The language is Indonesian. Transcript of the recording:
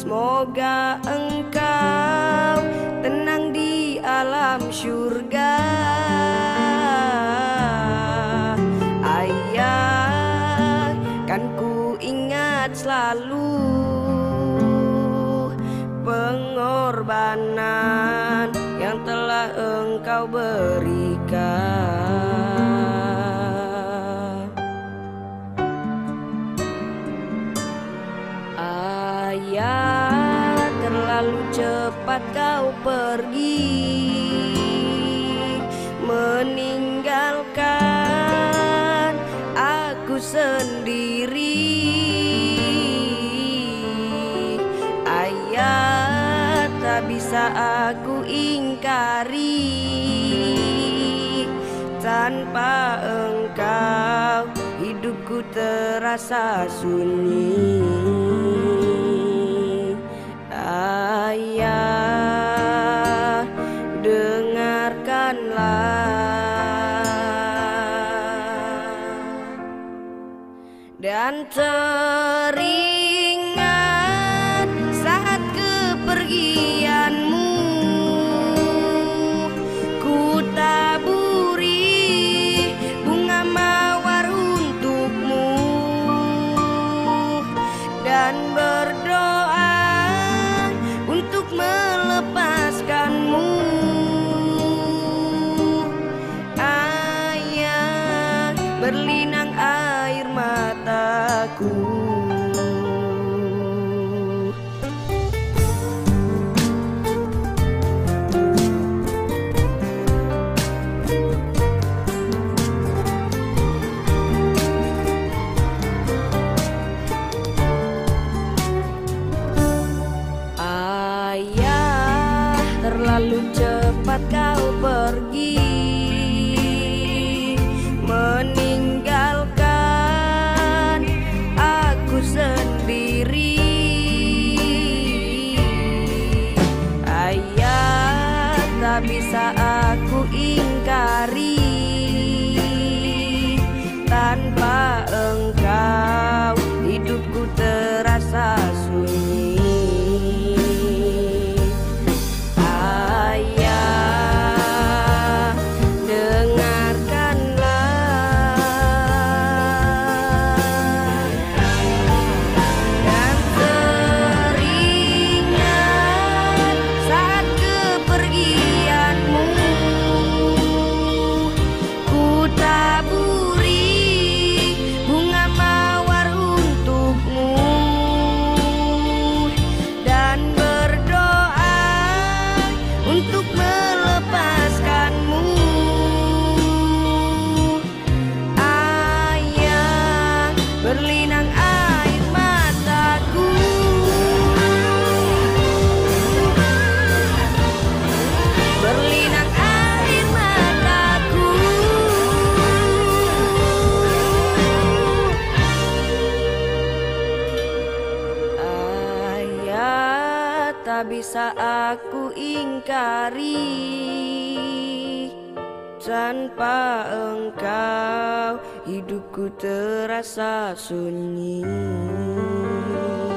Semoga engkau tenang di alam syurga. Ayah, kan ku ingat selalu pengorbanan yang telah engkau berikan. Ayah, terlalu cepat kau pergi, meninggalkan aku sendiri. Ayah, tak bisa aku ingkari, tanpa engkau hidupku terasa sunyi. Ayah, dengarkanlah. Dan teringat saat kepergianmu, ku taburi bunga mawar untukmu dan berdoa untuk melepaskanmu. Ayah, berlinang air mataku. Ayah, terlalu cepat kau pergi, meninggalkan aku sendiri. Ayah, tak bisa aku ingkari, tanpa engkau hidupku terasa sunyi. Ayah, dengarkanlah. Dan teringat saat kepergianmu, ku taburi bunga mawar untukmu dan berdoa untuk melepaskanmu. Ayah, berlinang air mataku. Berlinang air mataku. Ayah, tak bisa aku ingkari, tanpa engkau hidupku terasa sunyi.